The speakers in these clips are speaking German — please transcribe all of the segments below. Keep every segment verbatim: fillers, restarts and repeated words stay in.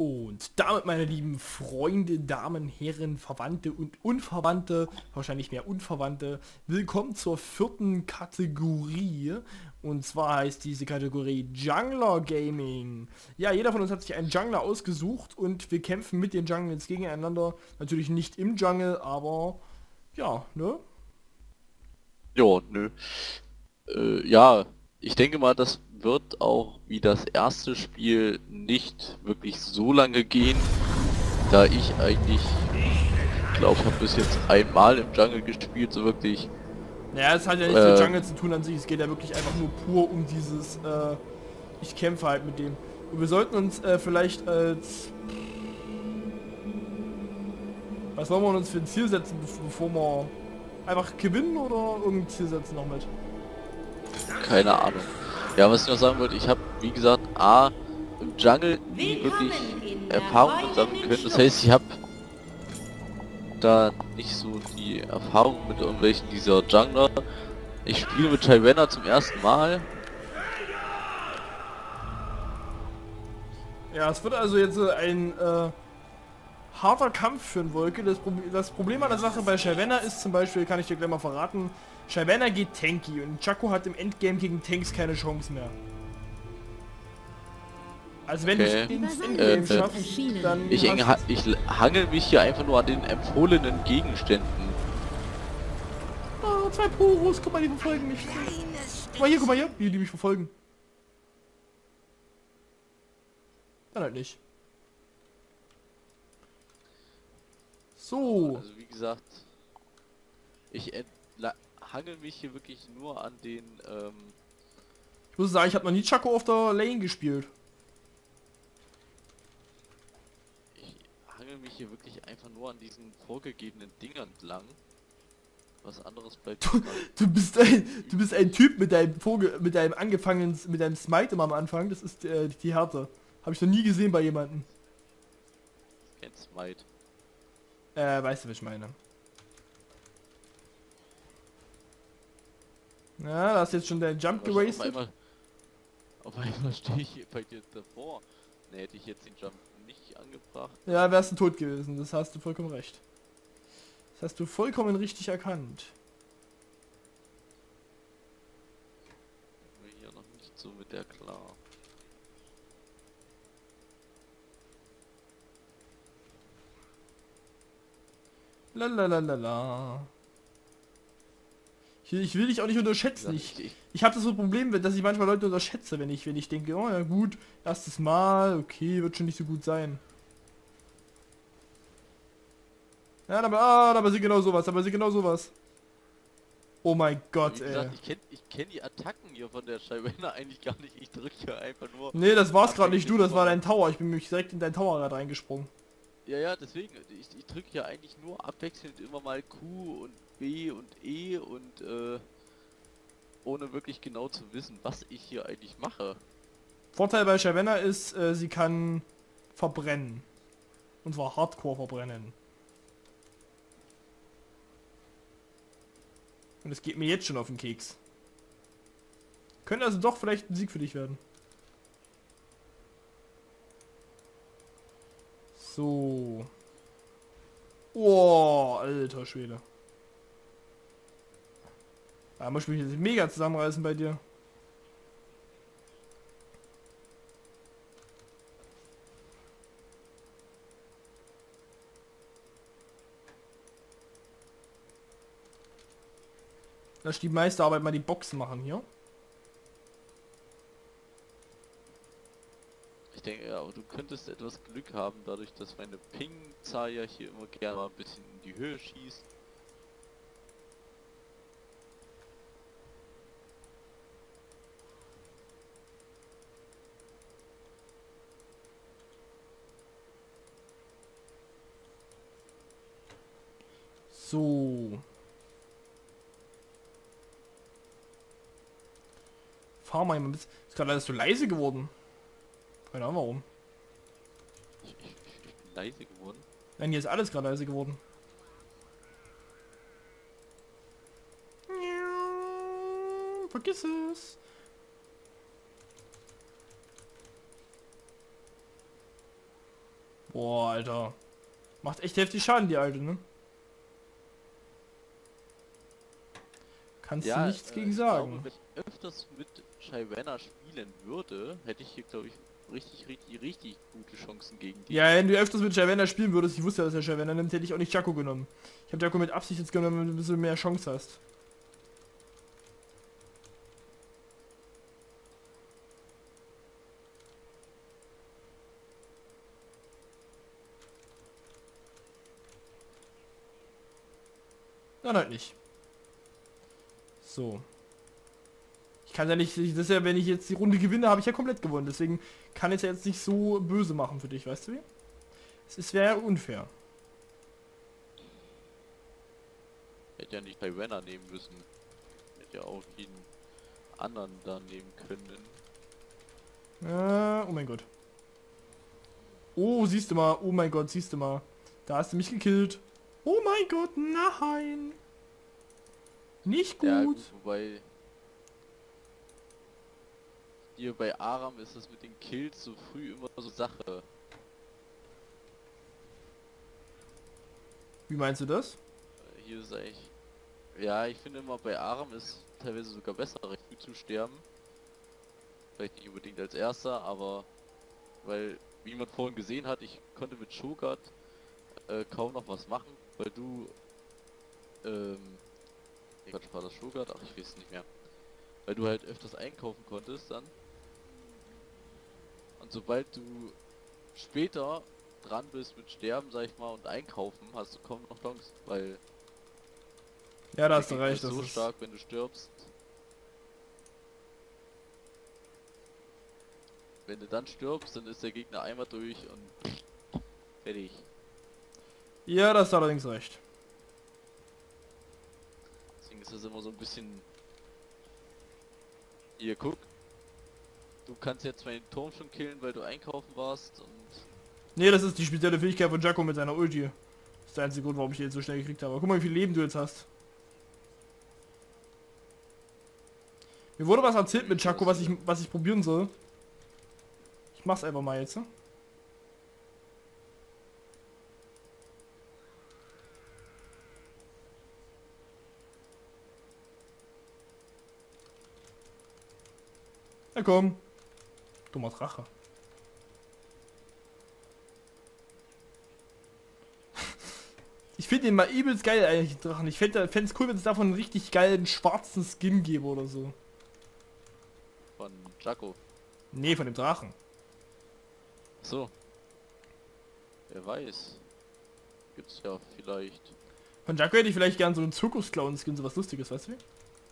Und damit, meine lieben Freunde, Damen, Herren, Verwandte und Unverwandte, wahrscheinlich mehr Unverwandte, willkommen zur vierten Kategorie. Und zwar heißt diese Kategorie Jungler Gaming. Ja, jeder von uns hat sich einen Jungler ausgesucht und wir kämpfen mit den Junglers gegeneinander. Natürlich nicht im Jungle, aber ja, ne? Ja, nö. Äh, ja, ich denke mal, das wird auch wie das erste Spiel nicht wirklich so lange gehen, da ich eigentlich, glaube ich, habe bis jetzt einmal im Jungle gespielt, so wirklich. Naja, es hat ja nichts mit Ähm, Jungle zu tun an sich, es geht ja wirklich einfach nur pur um dieses, äh, ich kämpfe halt mit dem. Und wir sollten uns äh, vielleicht als... Was wollen wir uns für ein Ziel setzen, bevor wir einfach gewinnen oder irgendein Ziel setzen noch mit? keine Ahnung. Ja, was ich noch sagen wollte, ich habe, wie gesagt, A, im Jungle nie wirklich Erfahrungen sammeln können. Das heißt, ich habe da nicht so die Erfahrung mit irgendwelchen dieser Jungler. Ich spiele mit Shyvana zum ersten Mal. Ja, es wird also jetzt äh, ein äh, harter Kampf für den Wolke. Das, Pro das Problem an der Sache bei Shyvana ist zum Beispiel, kann ich dir gleich mal verraten, Shyvana geht tanky und Chaco hat im Endgame gegen Tanks keine Chance mehr. Also wenn Okay. du ins Äh, Endgame äh, schaffst, dann Ich, eng- ha- hast... ich l- hangel mich hier einfach nur an den empfohlenen Gegenständen. Oh, zwei Poros, guck mal, die verfolgen mich. Guck mal hier, guck mal hier, wie die mich verfolgen. Dann halt nicht. So. Also wie gesagt, ich entla- hangel mich hier wirklich nur an den, ähm, Ich muss sagen, ich habe noch nie Chaco auf der Lane gespielt. ich hangel mich hier wirklich einfach nur an diesen vorgegebenen Dingern entlang. Was anderes bleibt Du, du bist ein, du bist ein Typ mit deinem Vogel, mit deinem angefangenen, mit deinem Smite immer am Anfang. Das ist äh, die Härte. Habe ich noch nie gesehen bei jemandem. kein Smite. Äh, weißt du, was ich meine? Ja, da hast du jetzt schon deinen Jump Aber auf gewastet. einmal, auf einmal stehe ich hier bei dir davor. Ne, hätte ich jetzt den Jump nicht angebracht. Ja, wärst du tot gewesen. Das hast du vollkommen recht. Das hast du vollkommen richtig erkannt. Bin hier noch nicht so mit der klar. Lalalala. Ich, ich will dich auch nicht unterschätzen. Wie Ich, gesagt, ich, ich habe das so ein Problem, dass ich manchmal Leute unterschätze, wenn ich, wenn ich denke, oh ja gut, erstes Mal, okay, wird schon nicht so gut sein. Ja, aber, ah, aber sie genau sowas, aber sie genau sowas. Oh mein Gott, Wie ey. gesagt, ich kenne ich kenn die Attacken hier von der Shyvana eigentlich gar nicht. Ich drücke hier einfach nur Nee, das war's gerade nicht du, abwechselnd das war immer dein Tower. Ich bin nämlich direkt in dein Tower gerade reingesprungen. Ja, ja, deswegen, ich, ich drücke ja eigentlich nur abwechselnd immer mal Q und B und E und äh, ohne wirklich genau zu wissen, was ich hier eigentlich mache. Vorteil bei Shyvana ist, äh, sie kann verbrennen. Und zwar Hardcore verbrennen. Und es geht mir jetzt schon auf den Keks. Könnte also doch vielleicht ein Sieg für dich werden. So. Oh, alter Schwede. Da muss ich mich jetzt mega zusammenreißen bei dir. Lass die meiste Arbeit mal die Boxen machen hier. Ich denke, ja, aber du könntest etwas Glück haben, dadurch, dass meine Ping-Zahl ja hier immer gerne mal ein bisschen in die Höhe schießt. So. Fahr mal ein bisschen. Ist gerade alles so leise geworden. Keine Ahnung warum. Ich, ich, ich bin leise geworden. Nein, hier ist alles gerade leise geworden. Vergiss es. Boah, Alter. Macht echt heftig Schaden, die Alte, ne? Kannst du Ja, nichts äh, gegen ich sagen. glaube, wenn ich öfters mit Shyvana spielen würde, hätte ich hier, glaube ich, richtig, richtig, richtig gute Chancen gegen die. Ja, wenn du öfters mit Shyvana spielen würdest, ich wusste ja, dass er Shyvana nimmt, hätte ich auch nicht Jaco genommen. Ich habe Jaco mit Absicht jetzt genommen, damit du ein bisschen mehr Chance hast. Dann halt nicht. So. Ich kann ja nicht, das ist ja, wenn ich jetzt die Runde gewinne, habe ich ja komplett gewonnen. Deswegen kann ich es ja jetzt nicht so böse machen für dich, weißt du wie? Es wäre ja unfair. Hätte ja nicht Shyvana nehmen müssen. Hätte ja auch jeden anderen da nehmen können. Äh, oh mein Gott. Oh, siehst du mal. Oh mein Gott, siehst du mal. Da hast du mich gekillt. Oh mein Gott, nein. Nicht gut. Ja, gut, wobei hier bei Aram ist es mit den Kills so früh immer so Sache. Wie meinst du das? Äh, Hier ist eigentlich... Ja, ich finde immer bei Aram ist teilweise sogar besser, recht früh zu sterben. Vielleicht nicht unbedingt als erster, aber... Weil, wie man vorhin gesehen hat, ich konnte mit Shogat äh, kaum noch was machen, weil du... Ähm... Nee, Quatsch, war das Shogat? Ach, ich weiß es nicht mehr. Weil du halt öfters einkaufen konntest dann. Und sobald du später dran bist mit Sterben, sag ich mal, und einkaufen, hast du kaum noch Chance, weil Ja, da der hast du Gegner recht. ist Das so ist stark, wenn du stirbst. Wenn du dann stirbst, dann ist der Gegner einmal durch und fertig. ja, das ist allerdings recht. Deswegen ist das immer so ein bisschen... Hier, guck. Du kannst jetzt zwar den Turm schon killen, weil du einkaufen warst und... Nee, das ist die spezielle Fähigkeit von Jaco mit seiner Ulti. Das ist der einzige Grund, warum ich den jetzt so schnell gekriegt habe. Guck mal, wie viel Leben du jetzt hast. Mir wurde was erzählt mit Jaco, was ich, was ich probieren soll. Ich mach's einfach mal jetzt. Ne? Na komm. Dummer Drache. Ich finde den mal übelst geil eigentlich, den Drachen. Ich fände es cool, wenn es davon einen richtig geilen schwarzen Skin gäbe oder so. Von Jaco. Nee, von dem Drachen. So. Wer weiß. Gibt's ja vielleicht. Von Jaco hätte ich vielleicht gern so einen Zirkus-Clown-Skin, sowas Lustiges, weißt du wie?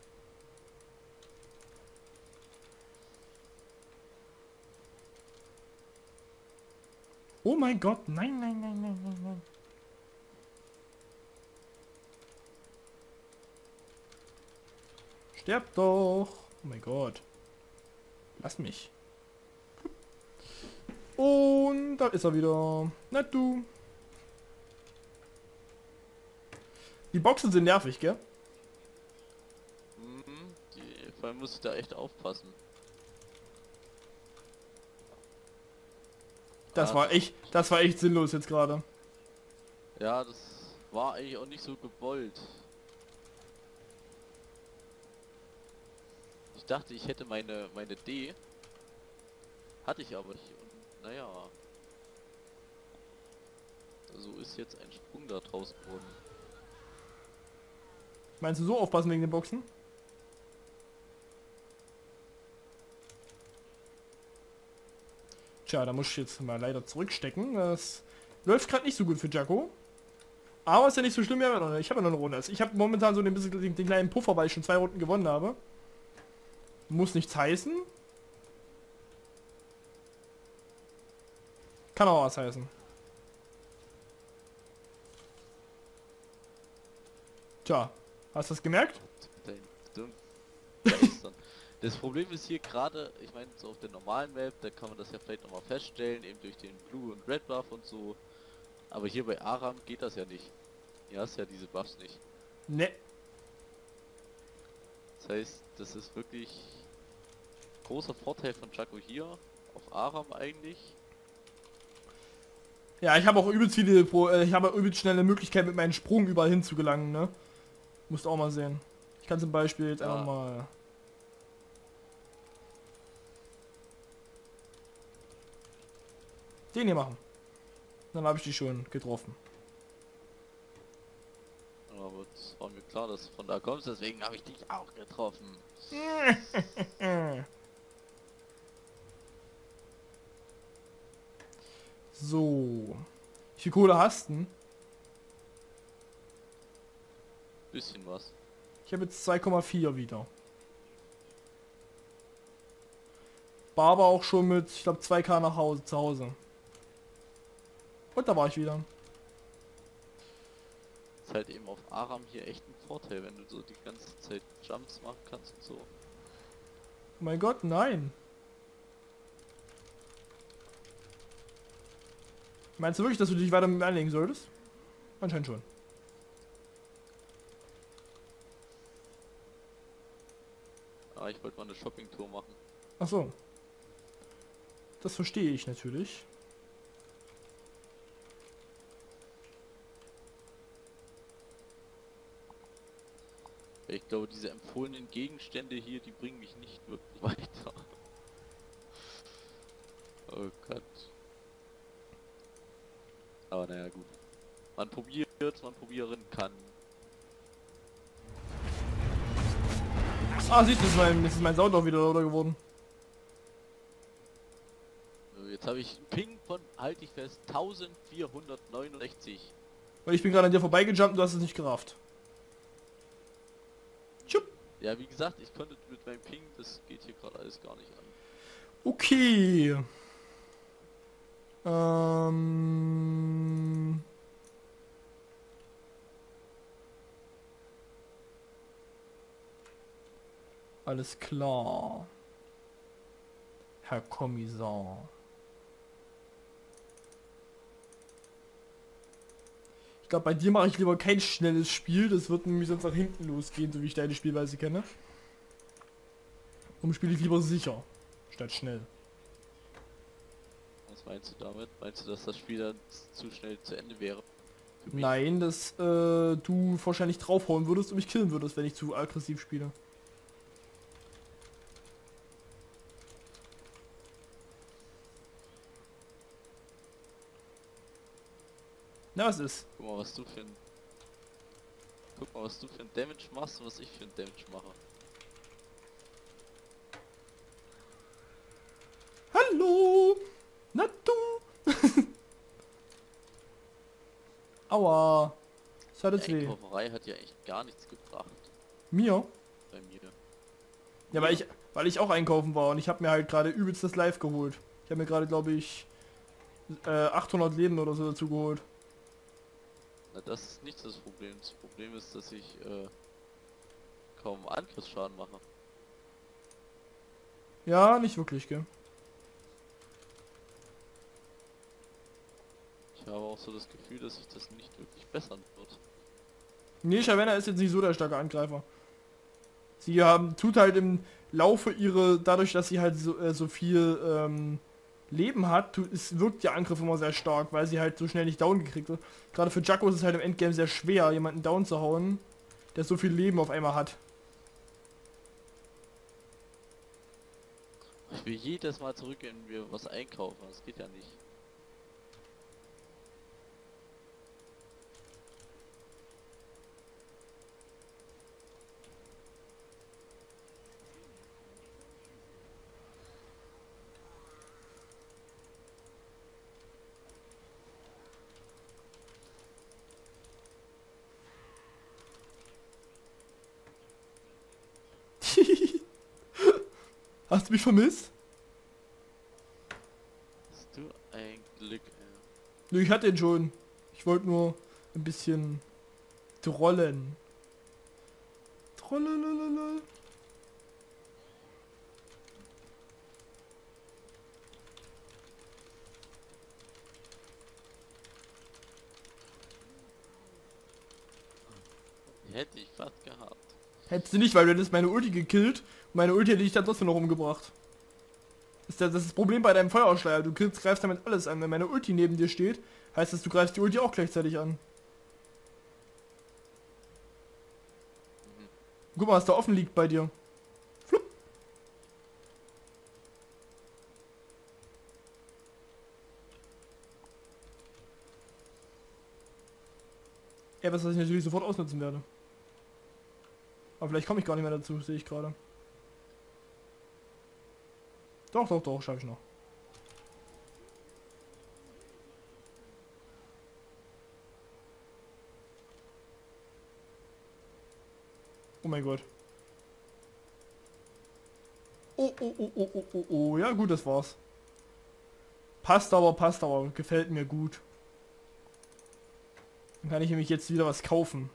Oh mein Gott, nein, nein, nein, nein, nein, nein. Sterb doch. Oh mein Gott. Lass mich. Und da ist er wieder. Na du. Die Boxen sind nervig, gell? Mhm, die, vor allem musst du da echt aufpassen. Das Ah, war echt, das war echt sinnlos jetzt gerade. Ja, das war eigentlich auch nicht so gewollt. Ich dachte, ich hätte meine meine D. Hatte ich aber nicht. Und naja. So ist jetzt ein Sprung da draus geworden. Meinst du so aufpassen wegen den Boxen? Tja, da muss ich jetzt mal leider zurückstecken. Das läuft gerade nicht so gut für Jaco. Aber ist ja nicht so schlimm, ja, ich habe ja noch eine Runde. Also ich habe momentan so ein bisschen den, den kleinen Puffer, weil ich schon zwei Runden gewonnen habe. Muss nichts heißen. Kann auch was heißen. Tja, hast du das gemerkt? Dein dumm Geistern. Das Problem ist hier gerade, ich meine, so auf der normalen Map, da kann man das ja vielleicht nochmal feststellen, eben durch den Blue und Red Buff und so. Aber hier bei Aram geht das ja nicht. Hier hast ja diese Buffs nicht. Ne. Das heißt, das ist wirklich großer Vorteil von Jaco hier, auf Aram eigentlich. Ja, ich habe auch übelst viele, Pro äh, ich habe übelst schnell eine Möglichkeit mit meinem Sprung überall hin zu gelangen, ne? Musst auch mal sehen. Ich kann zum Beispiel jetzt Ja. einfach mal... den hier machen. Dann habe ich die schon getroffen. Aber es war mir klar, dass du von da kommst, deswegen habe ich dich auch getroffen. So. Wie viel Kohle hast du denn? Bisschen was. Ich habe jetzt zwei Komma vier wieder. War aber auch schon mit, ich glaube, zwei K nach Hause zu Hause. Und da war ich wieder. Ist halt eben auf Aram hier echt ein Vorteil, wenn du so die ganze Zeit Jumps machen kannst und so. Oh mein Gott, nein. Meinst du wirklich, dass du dich weiter mit mir anlegen solltest? Anscheinend schon. Ah, ich wollte mal eine Shopping-Tour machen. Ach so. Das verstehe ich natürlich. Ich glaube, diese empfohlenen Gegenstände hier, die bringen mich nicht wirklich weiter. Oh Gott. Aber naja, gut. Man probiert, man probieren kann. Ah, siehst du, das ist mein, das ist mein Sound auch wieder oder geworden. So, jetzt habe ich einen Ping von, halte ich fest, eintausendvierhundertneunundsechzig. Weil ich bin gerade an dir vorbeigejumpt und du hast es nicht gerafft. Tschupp. Ja, wie gesagt, ich konnte mit meinem Ping, das geht hier gerade alles gar nicht an. Okay. Ähm... Alles klar. Herr Kommissar. Ich glaube, bei dir mache ich lieber kein schnelles Spiel. Das wird nämlich sonst nach hinten losgehen, so wie ich deine Spielweise kenne. Darum spiele ich lieber sicher, statt schnell. Was meinst du damit? Meinst du, dass das Spiel dann zu schnell zu Ende wäre? Für mich? Nein, dass äh, du wahrscheinlich draufhauen würdest und mich killen würdest, wenn ich zu aggressiv spiele. Na, was ist? Guck mal, was du für ein... Guck mal, was du für ein Damage machst und was ich für ein Damage mache. Hallo! Na du! Aua! Das hat jetzt Die weh. Einkauferei hat ja echt gar nichts gebracht Mir? bei mir. Ja, weil ich, weil ich auch einkaufen war und ich habe mir halt gerade übelst das Live geholt. Ich habe mir gerade, glaube ich, äh, achthundert Leben oder so dazu geholt. Na, das ist nicht das Problem. Das Problem ist, dass ich äh, kaum Angriffsschaden mache. Ja, nicht wirklich, gell? Ich habe auch so das Gefühl, dass sich das nicht wirklich bessern wird. Nee, Shavana ist jetzt nicht so der starke Angreifer. Sie haben, tut halt im Laufe ihre, dadurch, dass sie halt so, äh, so viel ähm, Leben hat, tut, es wirkt der Angriff immer sehr stark, weil sie halt so schnell nicht down gekriegt wird. Gerade für Jacko ist es halt im Endgame sehr schwer, jemanden down zu hauen, der so viel Leben auf einmal hat. Ich will jedes Mal zurückgehen und mir was einkaufen. Das geht ja nicht. Hast du mich vermisst? Hast du ein Glück, ey. Nö, ich hatte ihn schon. Ich wollte nur ein bisschen trollen. Trollolololol. Hätte ich fast gehabt. Hättest du nicht, weil du hättest meine Ulti gekillt und meine Ulti hätte ich dann trotzdem noch umgebracht. Das ist das Problem bei deinem Feuerausschleier. Du greifst damit alles an. Wenn meine Ulti neben dir steht, heißt das, du greifst die Ulti auch gleichzeitig an. Guck mal, was da offen liegt bei dir. Flupp. Ja, was ich natürlich sofort ausnutzen werde. Aber vielleicht komme ich gar nicht mehr dazu, sehe ich gerade. Doch, doch, doch, schaffe ich noch. Oh mein Gott. Oh, oh, oh, oh, oh, oh, oh. Ja gut, das war's. Passt aber, passt aber. Gefällt mir gut. Dann kann ich nämlich jetzt wieder was kaufen.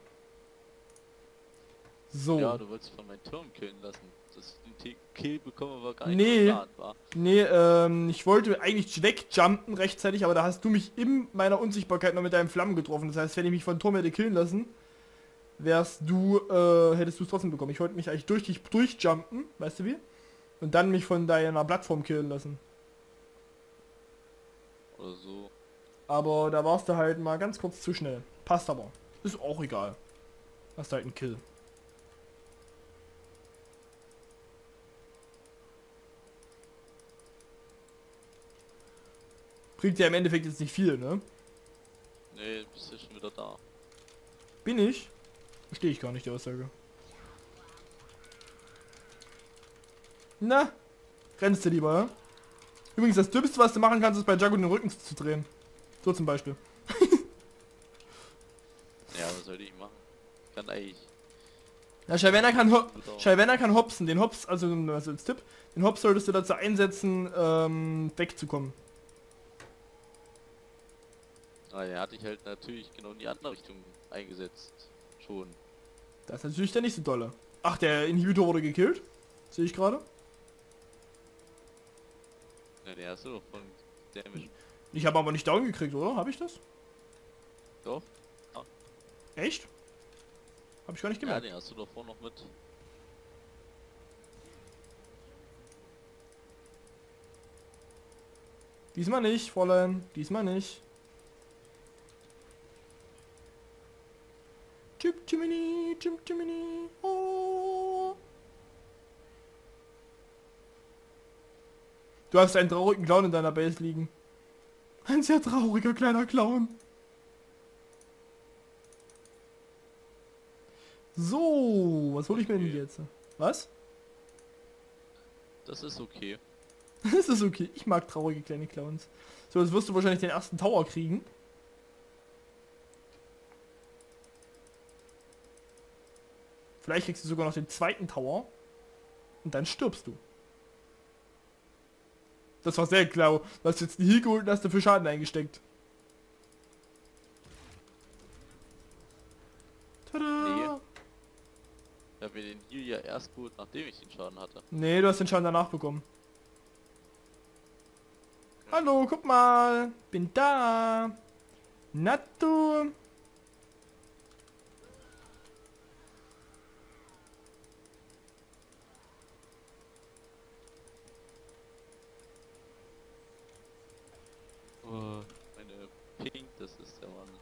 So. Ja, du wolltest von meinem Turm killen lassen. Das den Kill bekommen wir gar nicht Nee. geplant, war. Nee, ähm, ich wollte eigentlich wegjumpen rechtzeitig, aber da hast du mich in meiner Unsichtbarkeit noch mit deinen Flammen getroffen. Das heißt, wenn ich mich von Turm hätte killen lassen, wärst du, äh, hättest du es trotzdem bekommen. Ich wollte mich eigentlich durch dich durchjumpen, weißt du wie? Und dann mich von deiner Plattform killen lassen. Oder so. Aber da warst du halt mal ganz kurz zu schnell. Passt aber. Ist auch egal. Hast halt einen Kill. Bringt ja im Endeffekt jetzt nicht viel, ne? Nee, bist du schon wieder da. Bin ich? Verstehe ich gar nicht die Aussage. Na? Rennst du lieber, ja? Übrigens, das Dümmste, was du machen kannst, ist bei Jago den Rücken zu drehen. So zum Beispiel. Ja, was soll ich machen? Ich kann eigentlich... Ja, Shyvana kann, ho Shyvana kann hopsen. Den Hops, also, also als Tipp, den Hops solltest du dazu einsetzen, ähm, wegzukommen. Ah, ja, hatte ich halt natürlich genau in die andere Richtung eingesetzt. Schon. Das ist natürlich dann nicht so dolle. Ach, der Inhibitor wurde gekillt. Sehe ich gerade. Ja, der hast du doch von Damage. Ich habe aber nicht down gekriegt, oder? Habe ich das? Doch? Ah. Echt? Habe ich gar nicht Ja, gemerkt. den hast du doch vorhin noch mit. Diesmal nicht, Fräulein. Diesmal nicht. Chip Jiminy, Chip Jiminy. Oh. Du hast einen traurigen Clown in deiner Base liegen. Ein sehr trauriger kleiner Clown. So, was hole ich mir denn jetzt? Was? Das ist okay. Das ist okay. Ich mag traurige kleine Clowns. So, jetzt wirst du wahrscheinlich den ersten Tower kriegen. Vielleicht kriegst du sogar noch den zweiten Tower. Und dann stirbst du. Das war sehr klar. Du hast jetzt einen Heal geholt und hast dafür Schaden eingesteckt. Tada! Nee. Ich habe mir den Heal ja erst geholt, nachdem ich den Schaden hatte. Nee, du hast den Schaden danach bekommen. Hallo, guck mal. Bin da. Na du. Oh, meine Pink, das ist der Mann.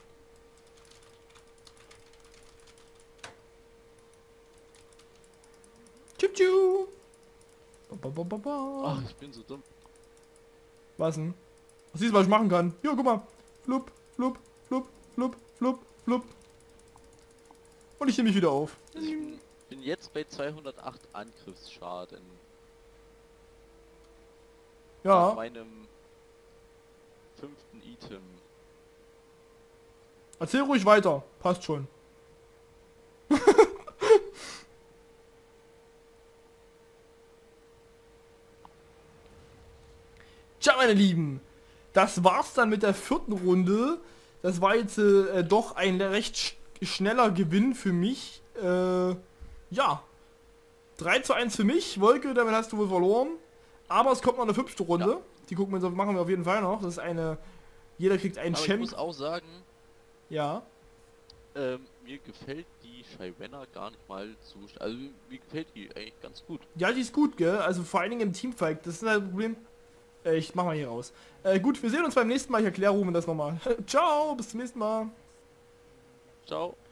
Tschu tschu. Ba, ba, ba, ba. Ach, ich bin so dumm. Was denn? Was siehst du, was ich machen kann? Ja, guck mal. Flup, flup, flup, flup, flup, flup. Und ich nehme mich wieder auf. Also ich bin, bin jetzt bei zweihundertacht Angriffsschaden. Nach Ja, meinem fünften Item. erzähl ruhig weiter. Passt schon. Tja, meine Lieben. Das war's dann mit der vierten Runde. Das war jetzt äh, doch ein recht sch schneller Gewinn für mich. Äh, ja. drei zu eins für mich. Wolke, damit hast du wohl verloren. Aber es kommt noch eine fünfte Runde. Ja. Die gucken wir, machen wir auf jeden Fall noch. Das ist eine... Jeder kriegt einen Aber ich Champ. muss auch sagen, Ja. ähm, mir gefällt die Shyvana gar nicht mal so... Also mir gefällt die eigentlich ganz gut. Ja, die ist gut, gell? Also vor allen Dingen im Teamfight. Das ist halt ein Problem. Äh, ich mach mal hier raus. Äh, gut, wir sehen uns beim nächsten Mal. Ich erkläre Ruben das nochmal. Ciao, bis zum nächsten Mal. Ciao.